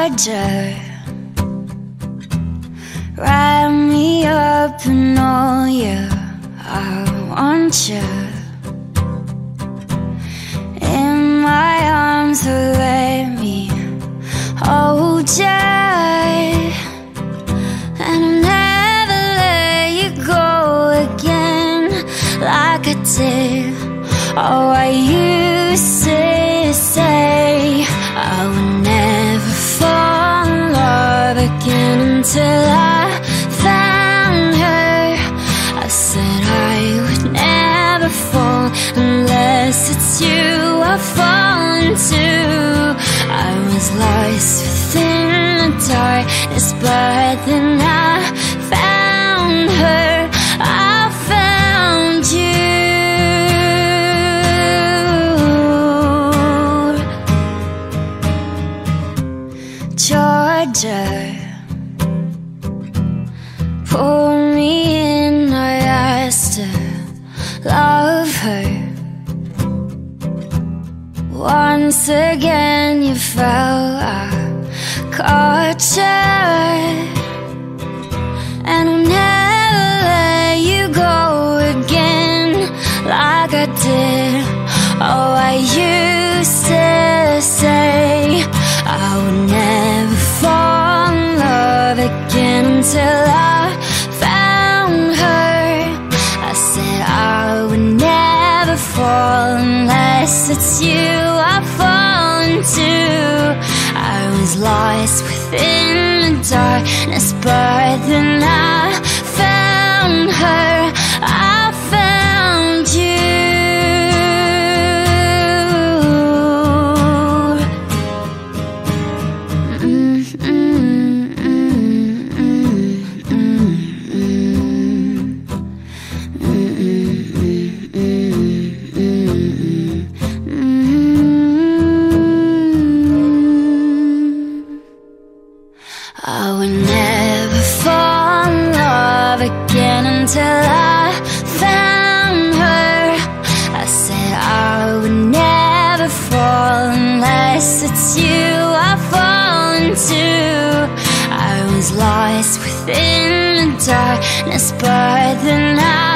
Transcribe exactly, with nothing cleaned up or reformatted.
Georgia, wrap me up in all you, I want you in my arms, so let me hold you, and I'll never let you go again like I did. Oh, I used to say I would never fall in love again until I found her. I said I would never fall unless it's you I fall into. I was lost within the darkness, but then I found her. I found you. Georgia, pull me in, I asked to love her. Once again you fell, I caught you, and I'll never let you go again like I did. Oh, I used to say I would never fall in love again until I found her. I said I would never fall unless it's you I fall into. I was lost within the darkness, but then I found her. I found you. I would never fall in love again until I found her. I said I would never fall unless it's you I fall into. I was lost within the darkness, but then I